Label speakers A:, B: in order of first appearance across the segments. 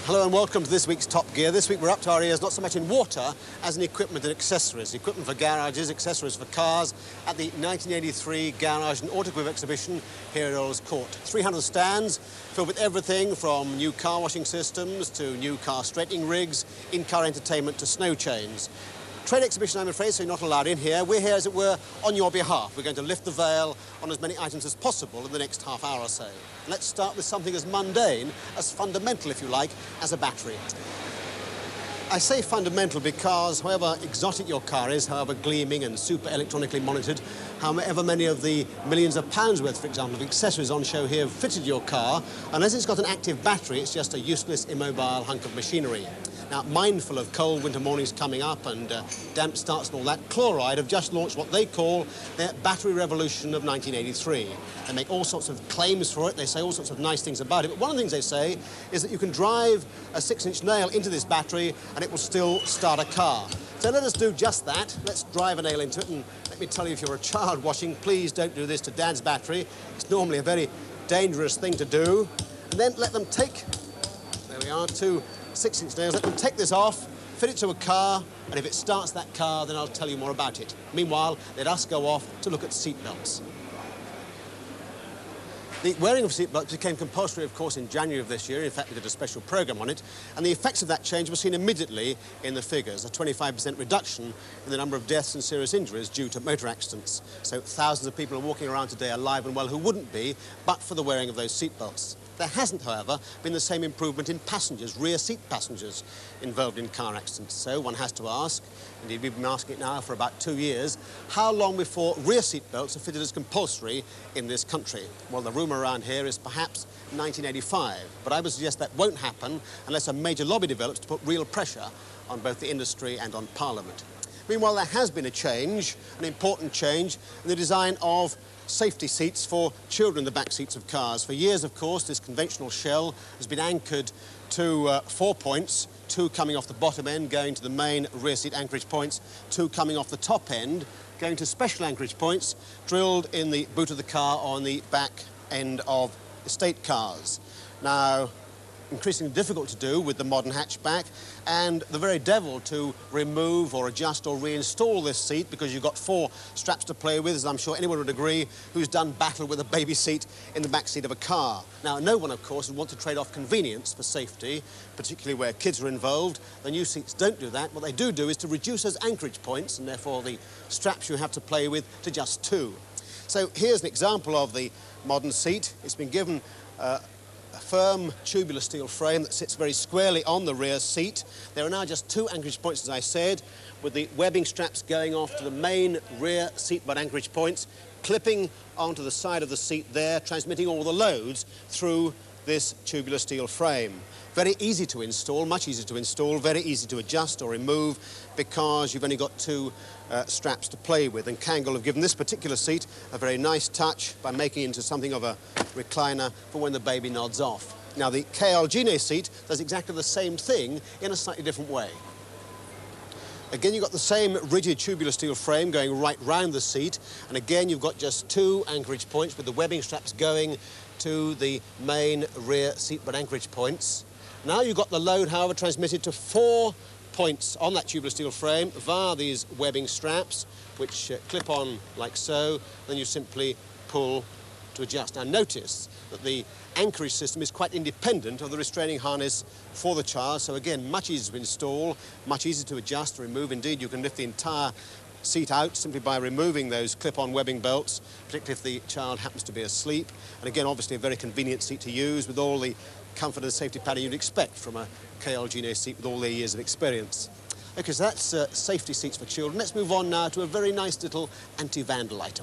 A: Hello and welcome to this week's Top Gear. This week we're up to our ears not so much in water as in equipment and accessories. Equipment for garages, accessories for cars at the 1983 Garage and Autoquip exhibition here at Earls Court. 300 stands filled with everything from new car washing systems to new car straightening rigs, in-car entertainment to snow chains. Trade exhibition, I'm afraid, so you're not allowed in here. We're here, as it were, on your behalf. We're going to lift the veil on as many items as possible in the next half hour or so. Let's start with something as mundane, as fundamental, if you like, as a battery. I say fundamental because however exotic your car is, however gleaming and super electronically monitored, however many of the millions of pounds worth, for example, of accessories on show here have fitted your car, unless it's got an active battery, it's just a useless, immobile hunk of machinery. Now, mindful of cold winter mornings coming up and damp starts and all that, Chloride have just launched what they call their battery revolution of 1983. They make all sorts of claims for it, they say all sorts of nice things about it, but one of the things they say is that you can drive a 6-inch nail into this battery and it will still start a car. So let us do just that. Let's drive a nail into it, and let me tell you, if you're a child watching, please don't do this to Dad's battery. It's normally a very dangerous thing to do. And then let them take, there we are, 2 6-inch nails, let them take this off, fit it to a car, and if it starts that car, then I'll tell you more about it. Meanwhile, let us go off to look at seat belts. The wearing of seat belts became compulsory, of course, in January of this year. In fact, we did a special programme on it, and the effects of that change were seen immediately in the figures, a 25% reduction in the number of deaths and serious injuries due to motor accidents. So thousands of people are walking around today alive and well who wouldn't be but for the wearing of those seat belts. There hasn't, however, been the same improvement in passengers, rear seat passengers, involved in car accidents. So one has to ask, indeed we've been asking it now for about 2 years, how long before rear seat belts are fitted as compulsory in this country? Well, the rumour around here is perhaps 1985, but I would suggest that won't happen unless a major lobby develops to put real pressure on both the industry and on Parliament. Meanwhile, there has been a change, an important change, in the design of safety seats for children in the back seats of cars. For years, of course, this conventional shell has been anchored to 4 points, 2 coming off the bottom end, going to the main rear seat anchorage points, 2 coming off the top end, going to special anchorage points drilled in the boot of the car or on the back end of estate cars. Now, increasingly difficult to do with the modern hatchback, and the very devil to remove or adjust or reinstall this seat, because you've got 4 straps to play with, as I'm sure anyone would agree who's done battle with a baby seat in the back seat of a car. Now, no one, of course, would want to trade off convenience for safety, particularly where kids are involved. The new seats don't do that. What they do is to reduce those anchorage points, and therefore the straps you have to play with, to just 2. So here's an example of the modern seat. It's been given a firm tubular steel frame that sits very squarely on the rear seat. There are now just 2 anchorage points, as I said, with the webbing straps going off to the main rear seat butt anchorage points, clipping onto the side of the seat there, transmitting all the loads through this tubular steel frame. Very easy to install, much easier to install, very easy to adjust or remove, because you've only got 2 straps to play with. And Kangol have given this particular seat a very nice touch by making it into something of a recliner for when the baby nods off. Now, the KL seat does exactly the same thing in a slightly different way. Again, you've got the same rigid tubular steel frame going right round the seat, and again you've got just 2 anchorage points with the webbing straps going to the main rear seat butt anchorage points. Now you've got the load, however, transmitted to 4 points on that tubular steel frame via these webbing straps, which clip on like so, then you simply pull to adjust. Now notice that the anchorage system is quite independent of the restraining harness for the child, so again, much easier to install, much easier to adjust, to remove. Indeed, you can lift the entire seat out simply by removing those clip-on webbing belts, particularly if the child happens to be asleep. And again, obviously a very convenient seat to use with all the comfort and safety padding you'd expect from a KL seat with all their years of experience. OK, so that's safety seats for children. Let's move on now to a very nice little anti-vandal item.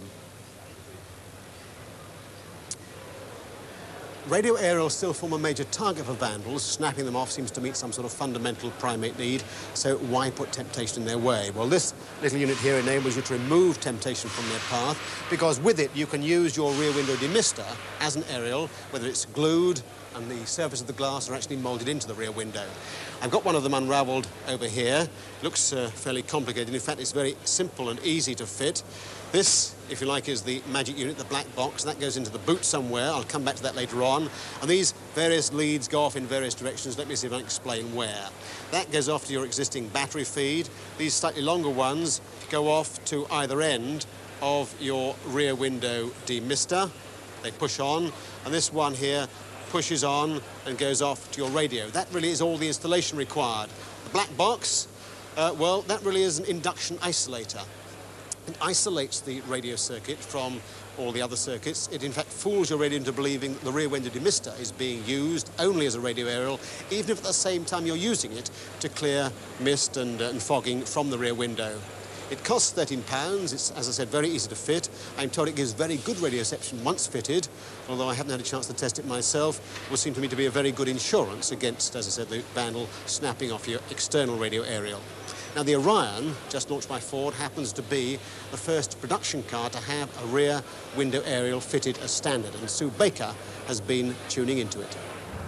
A: Radio aerials still form a major target for vandals. Snapping them off seems to meet some sort of fundamental primate need, so why put temptation in their way? Well, this little unit here enables you to remove temptation from their path, because with it you can use your rear window demister as an aerial, whether it's glued and the surface of the glass are actually moulded into the rear window. I've got one of them unravelled over here. It looks fairly complicated. In fact, it's very simple and easy to fit. This, if you like, is the magic unit, the black box. That goes into the boot somewhere. I'll come back to that later on. And these various leads go off in various directions. Let me see if I can explain where. That goes off to your existing battery feed. These slightly longer ones go off to either end of your rear window demister. They push on. And this one here pushes on and goes off to your radio. That really is all the installation required. The black box, well, that really is an induction isolator. It isolates the radio circuit from all the other circuits. It, in fact, fools your radio into believing the rear window demister is being used only as a radio aerial, even if at the same time you're using it to clear mist and fogging from the rear window. It costs £13. It's, as I said, very easy to fit. I'm told it gives very good radio reception once fitted, although I haven't had a chance to test it myself. It would seem to me to be a very good insurance against, as I said, the vandal snapping off your external radio aerial. Now, the Orion, just launched by Ford, happens to be the first production car to have a rear window aerial fitted as standard, and Sue Baker has been tuning into it.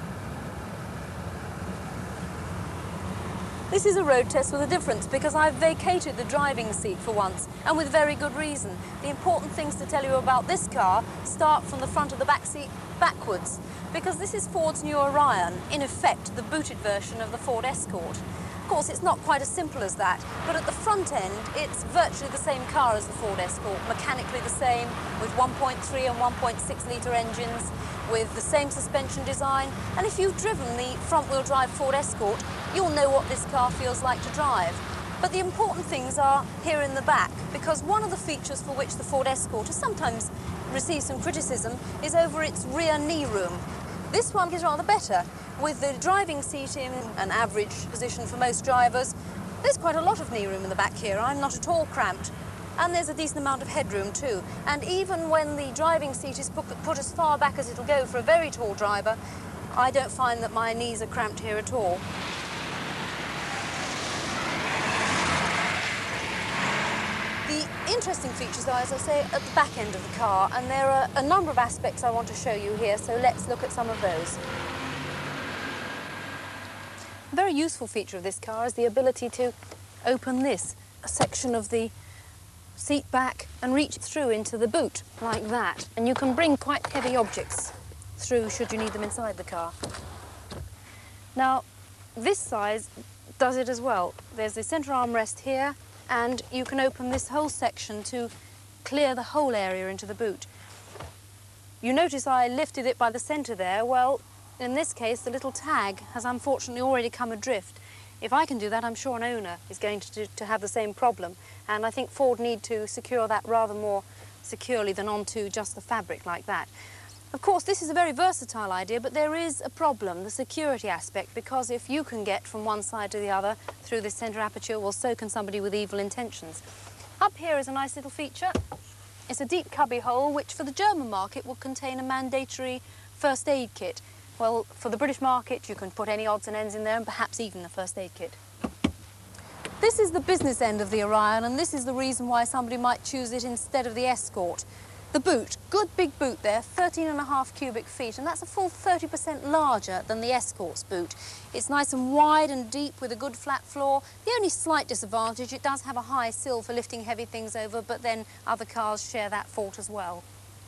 B: This is a road test with a difference because I've vacated the driving seat for once, and with very good reason. The important things to tell you about this car start from the front of the back seat backwards, because this is Ford's new Orion, in effect the booted version of the Ford Escort. Of course, it's not quite as simple as that, but at the front end, it's virtually the same car as the Ford Escort, mechanically the same, with 1.3 and 1.6 litre engines, with the same suspension design. And if you've driven the front-wheel drive Ford Escort, you'll know what this car feels like to drive. But the important things are here in the back, because one of the features for which the Ford Escort has sometimes received some criticism is over its rear knee room. This one is rather better. With the driving seat in an average position for most drivers, there's quite a lot of knee room in the back here. I'm not at all cramped. And there's a decent amount of headroom too. And even when the driving seat is put as far back as it'll go for a very tall driver, I don't find that my knees are cramped here at all. The interesting features are, as I say, at the back end of the car, and there are a number of aspects I want to show you here, so let's look at some of those. A very useful feature of this car is the ability to open this, a section of the seat back, and reach through into the boot, like that. And you can bring quite heavy objects through should you need them inside the car. Now, this size does it as well. There's the centre armrest here, and you can open this whole section to clear the whole area into the boot. You notice I lifted it by the centre there. Well, in this case, the little tag has unfortunately already come adrift. If I can do that, I'm sure an owner is going to have the same problem. And I think Ford need to secure that rather more securely than onto just the fabric like that. Of course, this is a very versatile idea, but there is a problem, the security aspect, because if you can get from one side to the other through this centre aperture, well, so can somebody with evil intentions. Up here is a nice little feature. It's a deep cubby hole, which for the German market will contain a mandatory first aid kit. Well, for the British market, you can put any odds and ends in there, and perhaps even a first aid kit. This is the business end of the Orion, and this is the reason why somebody might choose it instead of the Escort. The boot, good big boot there, 13.5 cubic feet, and that's a full 30% larger than the Escort's boot. It's nice and wide and deep with a good flat floor. The only slight disadvantage, it does have a high sill for lifting heavy things over, but then other cars share that fault as well.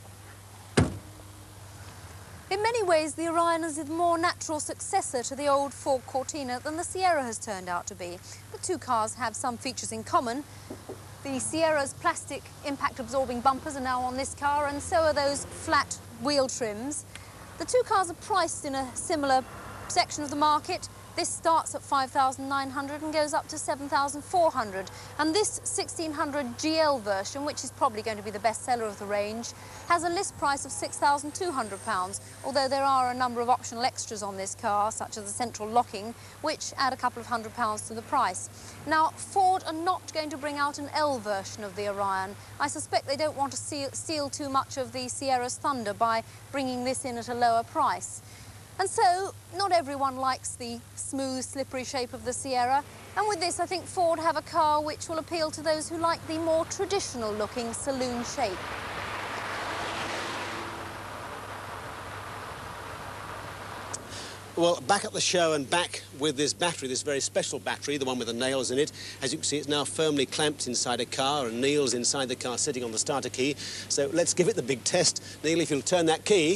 B: In many ways, the Orion is a more natural successor to the old Ford Cortina than the Sierra has turned out to be. The two cars have some features in common. The Sierra's plastic impact-absorbing bumpers are now on this car, and so are those flat wheel trims. The two cars are priced in a similar section of the market. This starts at $5,900 and goes up to $7,400. And this 1600 GL version, which is probably going to be the best seller of the range, has a list price of £6,200, although there are a number of optional extras on this car, such as the central locking, which add a couple of £100 to the price. Now, Ford are not going to bring out an L version of the Orion. I suspect they don't want to steal too much of the Sierra's thunder by bringing this in at a lower price. And so, not everyone likes the smooth, slippery shape of the Sierra. And with this, I think Ford have a car which will appeal to those who like the more traditional-looking saloon shape.
A: Well, back at the show and back with this battery, this very special battery, the one with the nails in it. As you can see, it's now firmly clamped inside a car, and Neil's inside the car sitting on the starter key. So let's give it the big test. Neil, if you'll turn that key.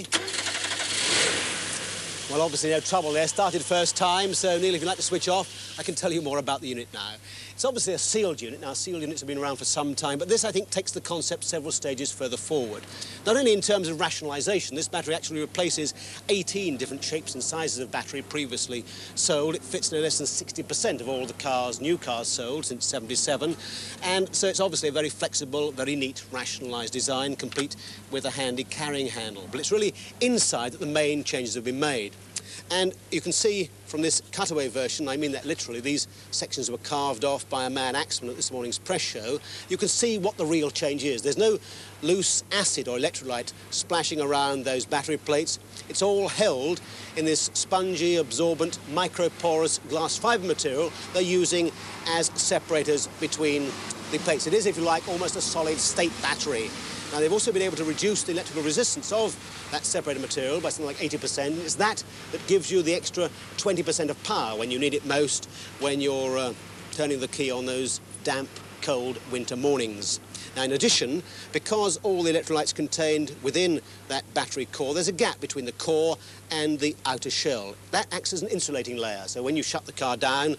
A: Well, obviously no trouble there. Started first time, so Neil, if you'd like to switch off, I can tell you more about the unit now. It's obviously a sealed unit. Now, sealed units have been around for some time, but this, I think, takes the concept several stages further forward. Not only in terms of rationalisation, this battery actually replaces 18 different shapes and sizes of battery previously sold. It fits no less than 60% of all the cars, new cars sold since '77. And so it's obviously a very flexible, very neat, rationalised design, complete with a handy carrying handle. But it's really inside that the main changes have been made. And you can see from this cutaway version, I mean that literally, these sections were carved off by a mad axeman at this morning's press show. You can see what the real change is. There's no loose acid or electrolyte splashing around those battery plates. It's all held in this spongy, absorbent, microporous glass fibre material they're using as separators between the plates. It is, if you like, almost a solid-state battery. Now, they've also been able to reduce the electrical resistance of that separator material by something like 80%. It's that gives you the extra 20% of power when you need it most, when you're turning the key on those damp, cold winter mornings. Now, in addition, because all the electrolytes contained within that battery core, there's a gap between the core and the outer shell. That acts as an insulating layer. So when you shut the car down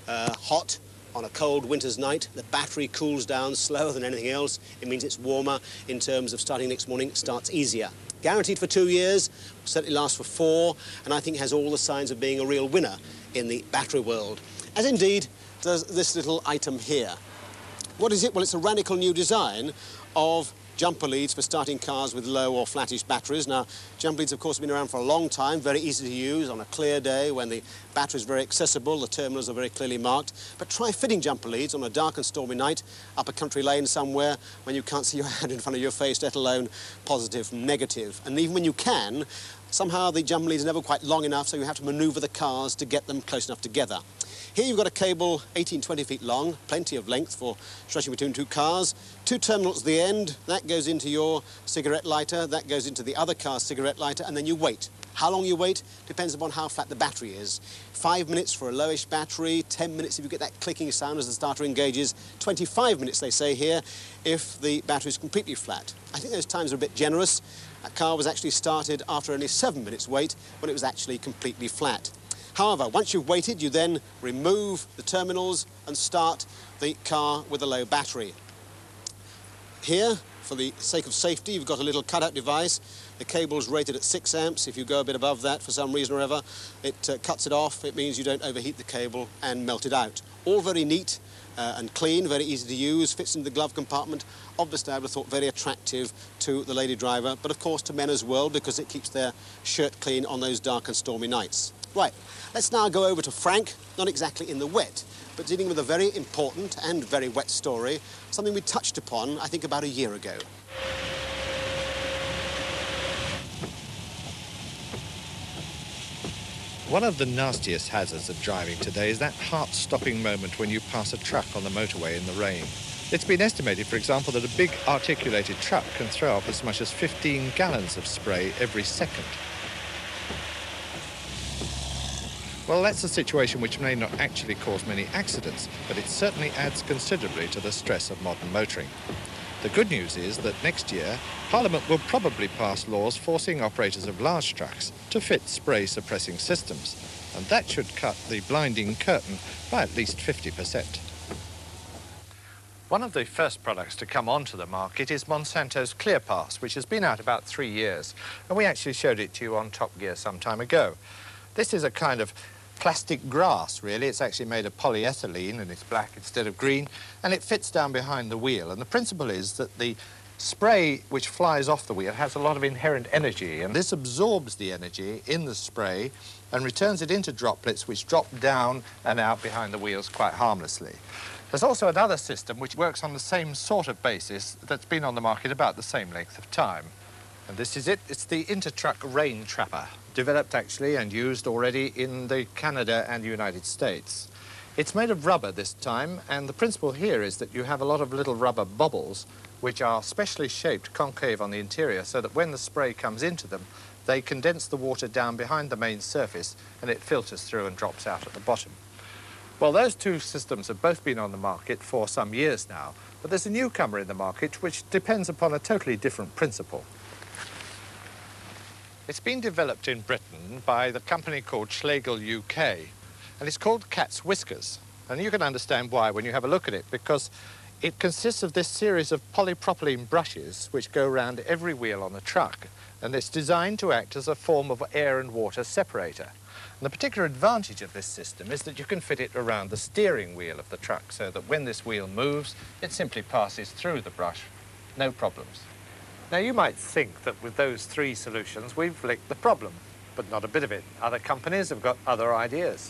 A: hot, on a cold winter's night, the battery cools down slower than anything else. It means it's warmer in terms of starting next morning. It starts easier. Guaranteed for 2 years, certainly lasts for 4, and I think has all the signs of being a real winner in the battery world. As indeed does this little item here. What is it? Well, it's a radical new design of jumper leads for starting cars with low or flattish batteries. Now, jumper leads, of course, have been around for a long time, very easy to use on a clear day when the battery is very accessible, the terminals are very clearly marked. But try fitting jumper leads on a dark and stormy night up a country lane somewhere when you can't see your hand in front of your face, let alone positive from negative. And even when you can, somehow the jumper leads are never quite long enough, so you have to manoeuvre the cars to get them close enough together. Here you've got a cable 18-20 feet long, plenty of length for stretching between two cars. 2 terminals at the end, that goes into your cigarette lighter, that goes into the other car's cigarette lighter, and then you wait. How long you wait depends upon how flat the battery is. 5 minutes for a lowish battery, 10 minutes if you get that clicking sound as the starter engages, 25 minutes, they say here, if the battery is completely flat. I think those times are a bit generous. That car was actually started after only 7 minutes wait when it was actually completely flat. However, once you've waited, you then remove the terminals and start the car with a low battery. Here, for the sake of safety, you've got a little cutout device. The cable's rated at 6 amps. If you go a bit above that for some reason or other, it cuts it off. It means you don't overheat the cable and melt it out. All very neat and clean, very easy to use, fits into the glove compartment. Obviously, I would have thought very attractive to the lady driver, but of course to men as well, because it keeps their shirt clean on those dark and stormy nights. Right, let's now go over to Frank, not exactly in the wet, but dealing with a very important and very wet story, something we touched upon, I think, about a year ago.
C: One of the nastiest hazards of driving today is that heart-stopping moment when you pass a truck on the motorway in the rain. It's been estimated, for example, that a big articulated truck can throw up as much as 15 gallons of spray every second. Well, that's a situation which may not actually cause many accidents, but it certainly adds considerably to the stress of modern motoring. The good news is that next year, Parliament will probably pass laws forcing operators of large trucks to fit spray-suppressing systems, and that should cut the blinding curtain by at least 50%. One of the first products to come onto the market is Monsanto's Clear Pass, which has been out about 3 years, and we actually showed it to you on Top Gear some time ago. This is a kind of plastic grass, really. It's actually made of polyethylene, and it's black instead of green, and it fits down behind the wheel. And the principle is that the spray which flies off the wheel has a lot of inherent energy, and this absorbs the energy in the spray and returns it into droplets which drop down and out behind the wheels quite harmlessly. There's also another system which works on the same sort of basis that's been on the market about the same length of time. And this is it. It's the Intertruck Rain Trapper, developed actually and used already in Canada and the United States. It's made of rubber this time, and the principle here is that you have a lot of little rubber bubbles which are specially shaped concave on the interior so that when the spray comes into them, they condense the water down behind the main surface and it filters through and drops out at the bottom. Well, those two systems have both been on the market for some years now, but there's a newcomer in the market which depends upon a totally different principle. It's been developed in Britain by the company called Schlegel UK, and it's called Cat's Whiskers. And you can understand why when you have a look at it, because it consists of this series of polypropylene brushes which go around every wheel on the truck, and it's designed to act as a form of air and water separator. And the particular advantage of this system is that you can fit it around the steering wheel of the truck, so that when this wheel moves, it simply passes through the brush, no problems. Now, you might think that with those three solutions, we've licked the problem, but not a bit of it. Other companies have got other ideas.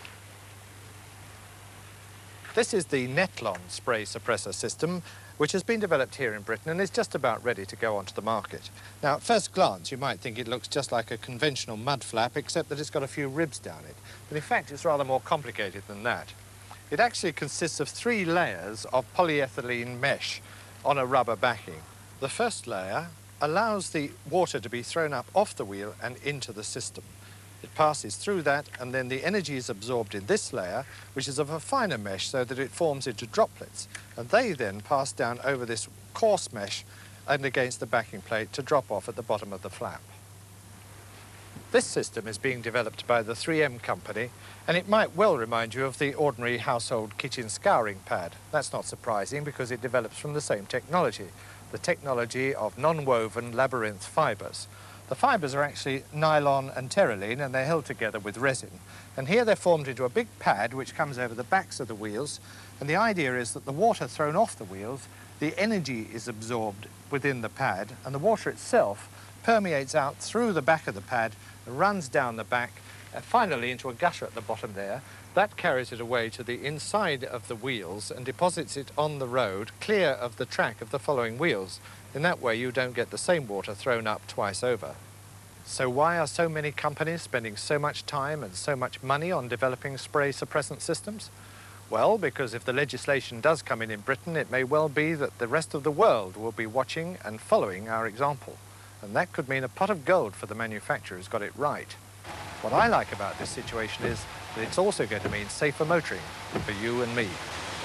C: This is the Netlon spray suppressor system, which has been developed here in Britain and is just about ready to go onto the market. Now, at first glance, you might think it looks just like a conventional mud flap, except that it's got a few ribs down it. But in fact, it's rather more complicated than that. It actually consists of 3 layers of polyethylene mesh on a rubber backing. The first layer allows the water to be thrown up off the wheel and into the system. It passes through that, and then the energy is absorbed in this layer, which is of a finer mesh so that it forms into droplets. And they then pass down over this coarse mesh and against the backing plate to drop off at the bottom of the flap. This system is being developed by the 3M company, and it might well remind you of the ordinary household kitchen scouring pad. That's not surprising because it develops from the same technology, the technology of non-woven labyrinth fibres. The fibres are actually nylon and terylene, and they're held together with resin. And here they're formed into a big pad which comes over the backs of the wheels, and the idea is that the water thrown off the wheels, the energy is absorbed within the pad, and the water itself permeates out through the back of the pad, runs down the back, and finally into a gusher at the bottom there. That carries it away to the inside of the wheels and deposits it on the road, clear of the track of the following wheels. In that way, you don't get the same water thrown up twice over. So why are so many companies spending so much time and so much money on developing spray suppressant systems? Well, because if the legislation does come in Britain, it may well be that the rest of the world will be watching and following our example. And that could mean a pot of gold for the manufacturer who's got it right. What I like about this situation is that it's also going to mean safer motoring for you and me.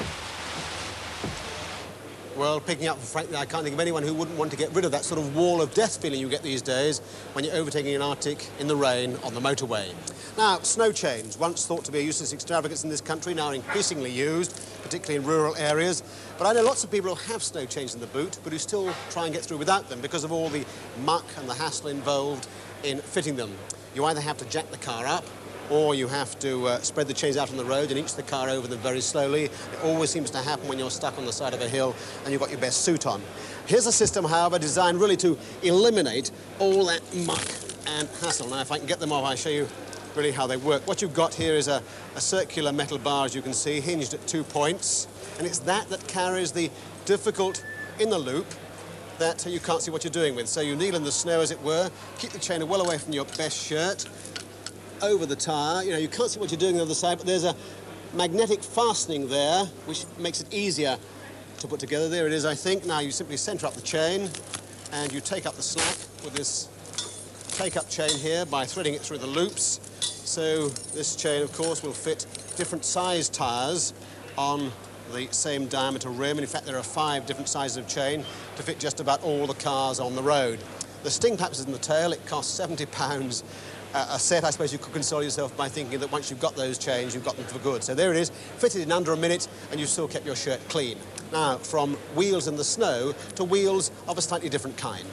A: Well, picking up, frankly, I can't think of anyone who wouldn't want to get rid of that sort of wall of death feeling you get these days when you're overtaking an Arctic in the rain on the motorway. Now, snow chains, once thought to be a useless extravagance in this country, now increasingly used, particularly in rural areas. But I know lots of people who have snow chains in the boot, but who still try and get through without them because of all the muck and the hassle involved in fitting them. You either have to jack the car up, or you have to spread the chains out on the road and inch the car over them very slowly. It always seems to happen when you're stuck on the side of a hill and you've got your best suit on. Here's a system, however, designed really to eliminate all that muck and hassle. Now, if I can get them off, I'll show you really how they work. What you've got here is a circular metal bar, as you can see, hinged at 2 points, and it's that carries the difficult inner loop that you can't see what you're doing with. So you kneel in the snow, as it were, keep the chain well away from your best shirt, over the tyre. You know, you can't see what you're doing on the other side, but there's a magnetic fastening there, which makes it easier to put together. There it is, I think. Now you simply centre up the chain, and you take up the slack with this take-up chain here by threading it through the loops. So this chain, of course, will fit different size tyres on the same diameter rim. In fact, there are 5 different sizes of chain to fit just about all the cars on the road. The sting paps is in the tail. It costs £70 a set. I suppose you could console yourself by thinking that once you've got those chains, you've got them for good. So there it is, fitted in under a minute, and you've still kept your shirt clean. Now, from wheels in the snow to wheels of a slightly different kind.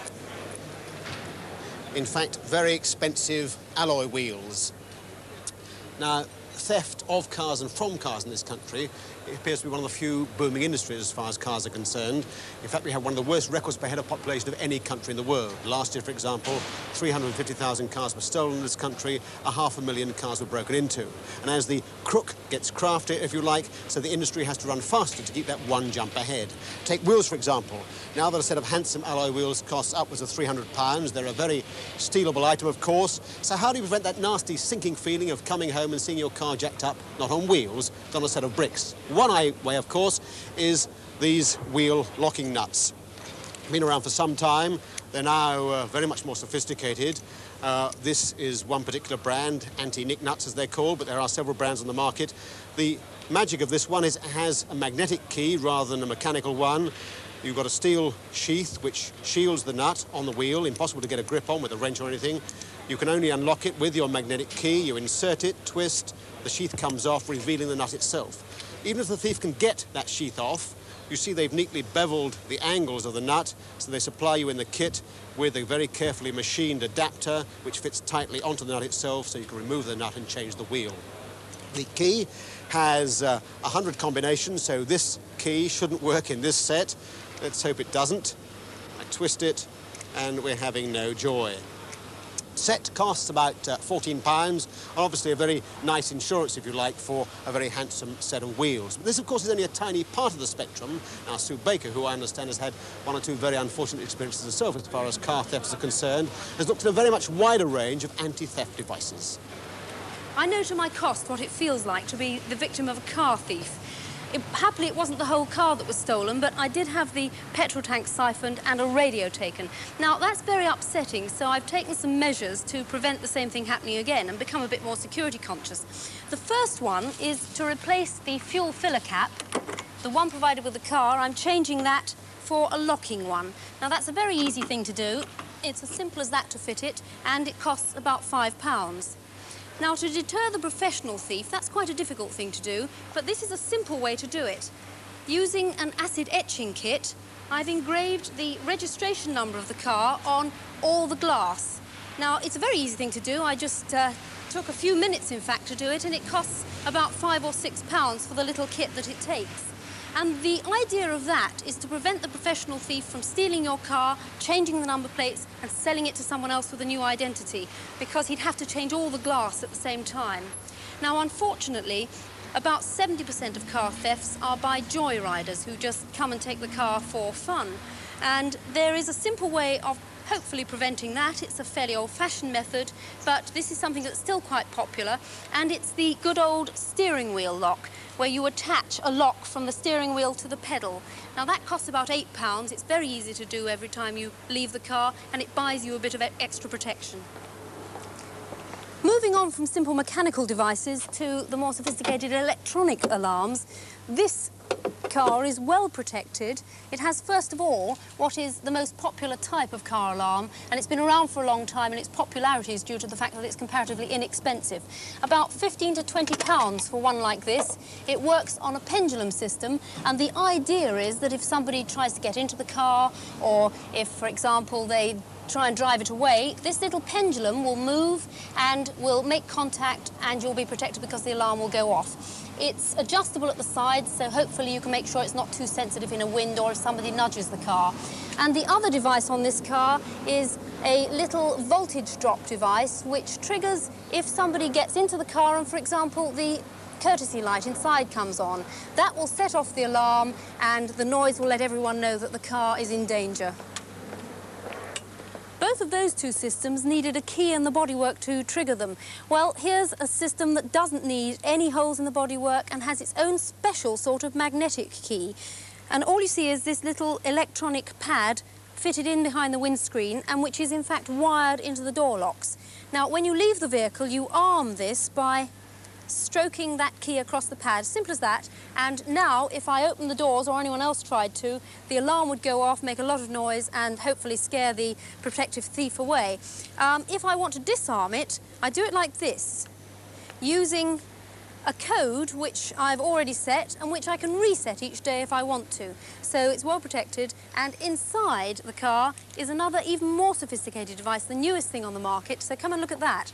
A: In fact, very expensive alloy wheels. Now, theft of cars and from cars in this country, it appears to be one of the few booming industries as far as cars are concerned. In fact, we have one of the worst records per head of population of any country in the world. Last year, for example, 350,000 cars were stolen in this country, 500,000 cars were broken into. And as the crook gets craftier, if you like, so the industry has to run faster to keep that one jump ahead. Take wheels, for example. Now that a set of handsome alloy wheels costs upwards of £300, they're a very stealable item, of course. So how do you prevent that nasty sinking feeling of coming home and seeing your car jacked up, not on wheels, but on a set of bricks? One way, of course, is these wheel locking nuts. Been around for some time. They're now very much more sophisticated. This is one particular brand, anti-nick nuts as they're called, but there are several brands on the market. The magic of this one is it has a magnetic key rather than a mechanical one. You've got a steel sheath which shields the nut on the wheel, impossible to get a grip on with a wrench or anything. You can only unlock it with your magnetic key. You insert it, twist, the sheath comes off, revealing the nut itself. Even if the thief can get that sheath off, you see they've neatly beveled the angles of the nut, so they supply you in the kit with a very carefully machined adapter which fits tightly onto the nut itself, so you can remove the nut and change the wheel. The key has 100 combinations, so this key shouldn't work in this set. Let's hope it doesn't. I twist it, and we're having no joy. Set costs about £14, and obviously a very nice insurance, if you like, for a very handsome set of wheels. But this, of course, is only a tiny part of the spectrum. Now, Sue Baker, who I understand has had one or two very unfortunate experiences herself as far as car thefts are concerned, has looked at a very much wider range of anti-theft devices.
B: I know to my cost what it feels like to be the victim of a car thief. Happily, it wasn't the whole car that was stolen, but I did have the petrol tank siphoned and a radio taken. Now, that's very upsetting, so I've taken some measures to prevent the same thing happening again and become a bit more security conscious. The first one is to replace the fuel filler cap, the one provided with the car. I'm changing that for a locking one. Now, that's a very easy thing to do. It's as simple as that to fit it, and it costs about £5. Now, to deter the professional thief, that's quite a difficult thing to do, but this is a simple way to do it. Using an acid etching kit, I've engraved the registration number of the car on all the glass. Now, it's a very easy thing to do. I just took a few minutes, in fact, to do it, and it costs about £5 or £6 for the little kit that it takes. And the idea of that is to prevent the professional thief from stealing your car, changing the number plates and selling it to someone else with a new identity, because he'd have to change all the glass at the same time. Now, unfortunately, about 70% of car thefts are by joyriders who just come and take the car for fun. And there is a simple way of hopefully preventing that. It's a fairly old-fashioned method, but this is something that's still quite popular, and it's the good old steering wheel lock, where you attach a lock from the steering wheel to the pedal. Now, that costs about £8. It's very easy to do every time you leave the car, and it buys you a bit of extra protection. Moving on from simple mechanical devices to the more sophisticated electronic alarms, this car is well protected. It has, first of all, what is the most popular type of car alarm, and it's been around for a long time, and its popularity is due to the fact that it's comparatively inexpensive. About £15 to £20 for one like this. It works on a pendulum system, and the idea is that if somebody tries to get into the car, or if, for example, they try and drive it away, this little pendulum will move and will make contact, and you'll be protected because the alarm will go off. It's adjustable at the sides, so hopefully you can make sure it's not too sensitive in a wind or if somebody nudges the car. And the other device on this car is a little voltage drop device which triggers if somebody gets into the car and, for example, the courtesy light inside comes on. That will set off the alarm, and the noise will let everyone know that the car is in danger. Both of those two systems needed a key in the bodywork to trigger them. Well, here's a system that doesn't need any holes in the bodywork and has its own special sort of magnetic key. And all you see is this little electronic pad fitted in behind the windscreen, and which is in fact wired into the door locks. Now, when you leave the vehicle, you arm this by stroking that key across the pad, simple as that, and now if I open the doors, or anyone else tried to, the alarm would go off, make a lot of noise, and hopefully scare the protective thief away. If I want to disarm it, I do it like this, using a code which I've already set and which I can reset each day if I want to. So it's well protected, and inside the car is another even more sophisticated device, the newest thing on the market, so come and look at that.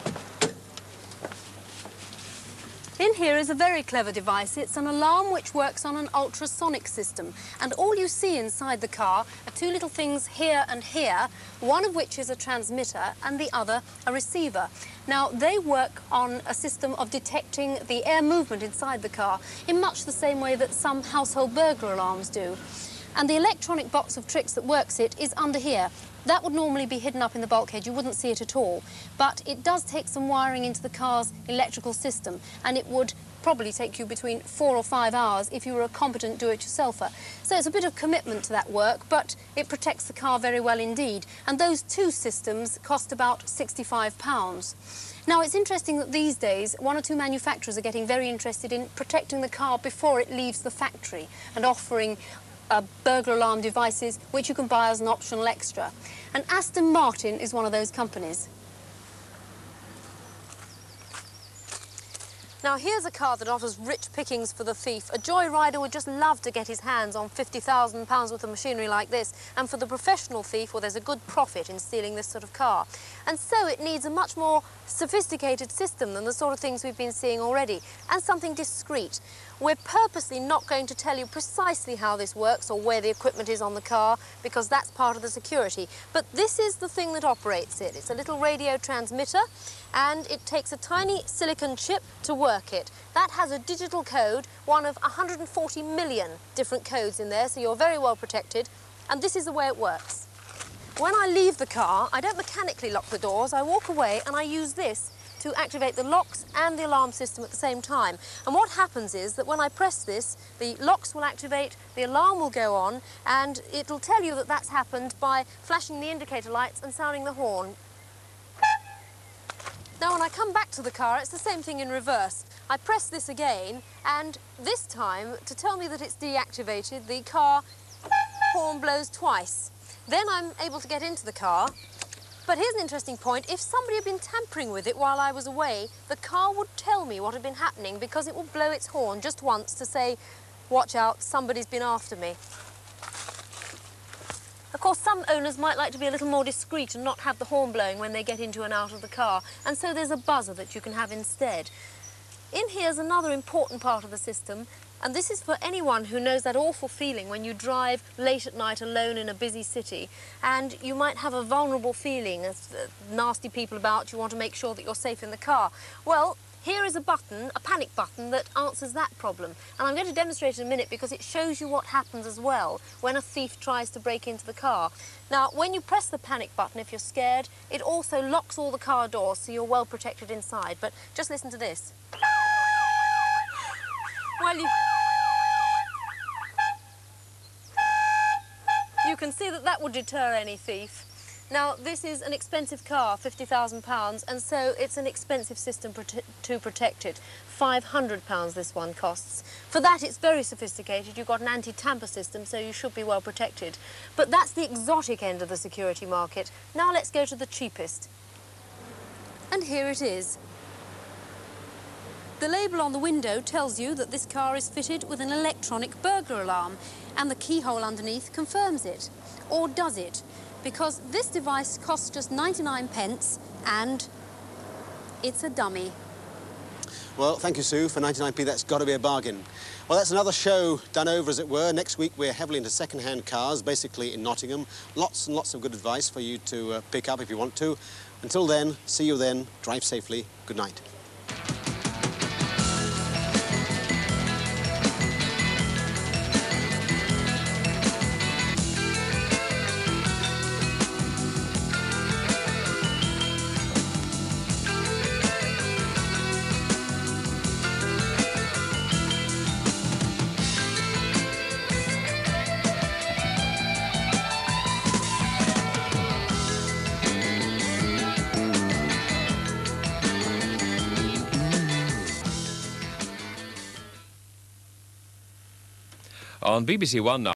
B: In here is a very clever device. It's an alarm which works on an ultrasonic system, and all you see inside the car are two little things here and here, one of which is a transmitter and the other a receiver. Now, they work on a system of detecting the air movement inside the car in much the same way that some household burglar alarms do. And the electronic box of tricks that works it is under here. That would normally be hidden up in the bulkhead, you wouldn't see it at all. But it does take some wiring into the car's electrical system, and it would probably take you between 4 or 5 hours if you were a competent do-it-yourselfer. So it's a bit of commitment to that work, but it protects the car very well indeed. And those two systems cost about £65. Now, it's interesting that these days, 1 or 2 manufacturers are getting very interested in protecting the car before it leaves the factory and offering burglar alarm devices which you can buy as an optional extra. And Aston Martin is one of those companies. Now, here's a car that offers rich pickings for the thief. A joyrider would just love to get his hands on £50,000 worth of machinery like this, and for the professional thief, well, there's a good profit in stealing this sort of car. And so it needs a much more sophisticated system than the sort of things we've been seeing already, and something discreet. We're purposely not going to tell you precisely how this works or where the equipment is on the car, because that's part of the security. But this is the thing that operates it. It's a little radio transmitter, and it takes a tiny silicon chip to work it. That has a digital code, one of 140 million different codes in there, so you're very well protected. And this is the way it works. When I leave the car, I don't mechanically lock the doors. I walk away and I use this to activate the locks and the alarm system at the same time. And what happens is that when I press this, the locks will activate, the alarm will go on, and it'll tell you that that's happened by flashing the indicator lights and sounding the horn. Now, when I come back to the car, it's the same thing in reverse. I press this again, and this time, to tell me that it's deactivated, the car horn blows twice. Then I'm able to get into the car. But here's an interesting point. If somebody had been tampering with it while I was away, the car would tell me what had been happening, because it will blow its horn just once to say, watch out, somebody's been after me. Of course, some owners might like to be a little more discreet and not have the horn blowing when they get into and out of the car, and so there's a buzzer that you can have instead. In here's another important part of the system, and this is for anyone who knows that awful feeling when you drive late at night alone in a busy city, and you might have a vulnerable feeling as nasty people about, you want to make sure that you're safe in the car. Well, here is a button, a panic button, that answers that problem. And I'm going to demonstrate in a minute because it shows you what happens as well when a thief tries to break into the car. Now, when you press the panic button, if you're scared, it also locks all the car doors so you're well protected inside. But just listen to this. Well, you can see that that would deter any thief. Now, this is an expensive car, £50,000, and so it's an expensive system to protect it. £500 this one costs. For that, it's very sophisticated. You've got an anti-tamper system, so you should be well protected. But that's the exotic end of the security market. Now let's go to the cheapest. And here it is. The label on the window tells you that this car is fitted with an electronic burglar alarm, and the keyhole underneath confirms it. Or does it? Because this device costs just 99p, and it's a dummy.
A: Well, thank you, Sue. For 99p, that's got to be a bargain. Well, that's another show done over, as it were. Next week, we're heavily into second-hand cars, basically in Nottingham. Lots and lots of good advice for you to pick up if you want to. Until then, see you then. Drive safely. Good night.
D: On BBC One now.